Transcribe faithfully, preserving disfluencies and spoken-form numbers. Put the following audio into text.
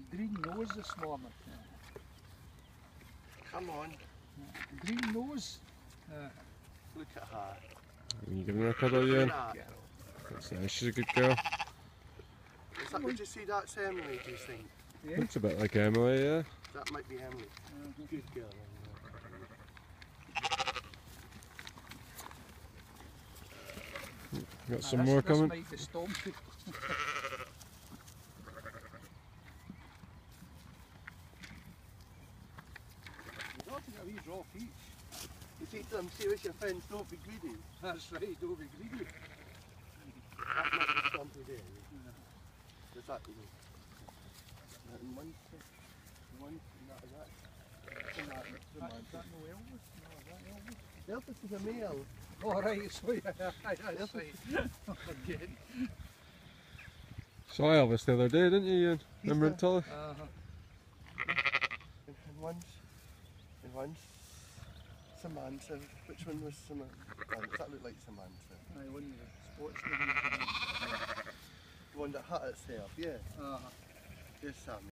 green nose this morning. Come on. Green nose. Uh, Look at her. Can you give her a cuddle, Ian? That. That's nice, she's a good girl. Is that, would you see that's Emily, do you think? yeah. Looks a bit like Emily, yeah. That might be Emily. Uh-huh. Good girl. Got Nah, some this, more this coming. might be Stompy. You ought to get a wee raw peach. You say to them, see with your friends, don't be greedy. That's right, don't be greedy. That might be Stompy there. Yeah. Does that be that in one step? One, that is that. From that, from That, that. that no Elvis? No, is that Elvis? Elvis is a male. Oh right, so yeah, that's right. Again. Saw Elvis the other day, didn't you, Ian? Remember in Tully? Uh-huh. And, and once, and once, Samantha. Which one was Samantha? Oh, that looked like Samantha. I won the sports league. The one that hurt itself, yeah. Uh-huh. Yes, Sammy.